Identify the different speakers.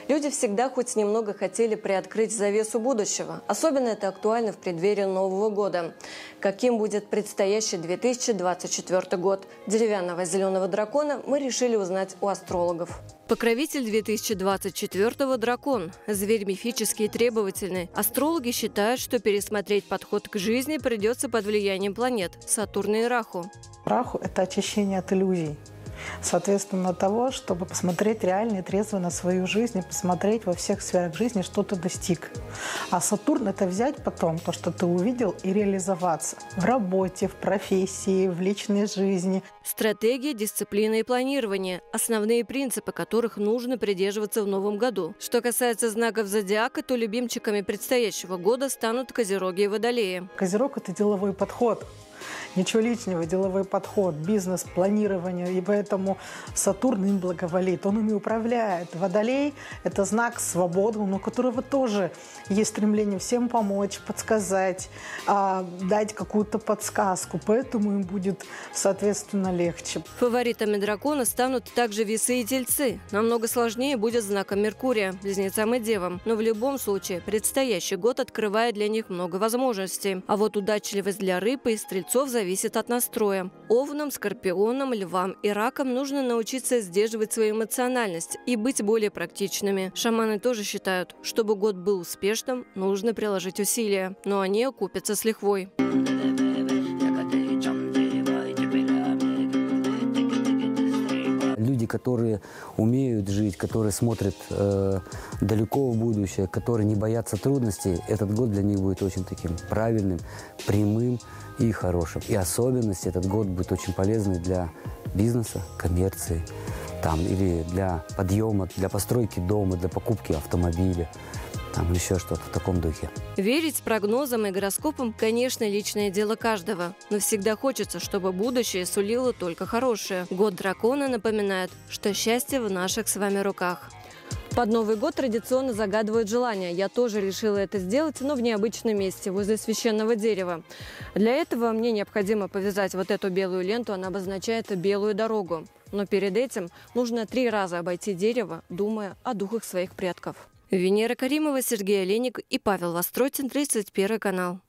Speaker 1: Люди всегда хоть немного хотели приоткрыть завесу будущего. Особенно это актуально в преддверии Нового года. Каким будет предстоящий 2024 год деревянного зеленого дракона, мы решили узнать у астрологов. Покровитель 2024-го – дракон. Зверь мифический и требовательный. Астрологи считают, что пересмотреть подход к жизни придется под влиянием планет – Сатурна и Раху.
Speaker 2: Раху – это очищение от иллюзий. Соответственно, того, чтобы посмотреть реально и трезво на свою жизнь и посмотреть во всех сферах жизни, что ты достиг. А Сатурн – это взять потом то, что ты увидел, и реализоваться в работе, в профессии, в личной жизни.
Speaker 1: Стратегия, дисциплина и планирование – основные принципы, которых нужно придерживаться в новом году. Что касается знаков зодиака, то любимчиками предстоящего года станут Козероги и Водолеи.
Speaker 2: Козерог – это деловой подход. Ничего личного, деловой подход, бизнес, планирование. И поэтому Сатурн им благоволит, он ими управляет. Водолей – это знак свободы, у которого тоже есть стремление всем помочь, подсказать, дать какую-то подсказку. Поэтому им будет, соответственно, легче.
Speaker 1: Фаворитами дракона станут также Весы и Тельцы. Намного сложнее будет знаком Меркурия, Близнецам и Девам. Но в любом случае, предстоящий год открывает для них много возможностей. А вот удачливость для Рыб и Стрельцов зависит от настроя. Овнам, Скорпионам, Львам и Ракам нужно научиться сдерживать свою эмоциональность и быть более практичными. Шаманы тоже считают, чтобы год был успешным, нужно приложить усилия, но они окупятся с лихвой.
Speaker 3: Люди, которые умеют жить, которые смотрят далеко в будущее, которые не боятся трудностей, этот год для них будет очень таким правильным, прямым и хорошим. И особенности этот год будет очень полезный для бизнеса, коммерции, или для подъема, для постройки дома, для покупки автомобиля. Или еще что-то в таком духе.
Speaker 1: Верить прогнозам и гороскопам, конечно, личное дело каждого. Но всегда хочется, чтобы будущее сулило только хорошее. Год дракона напоминает, что счастье в наших с вами руках. Под Новый год традиционно загадывают желания. Я тоже решила это сделать, но в необычном месте, возле священного дерева. Для этого мне необходимо повязать вот эту белую ленту, она обозначает белую дорогу. Но перед этим нужно 3 раза обойти дерево, думая о духах своих предков. Венера Каримова, Сергей Олейник и Павел Востротин, 31 канал.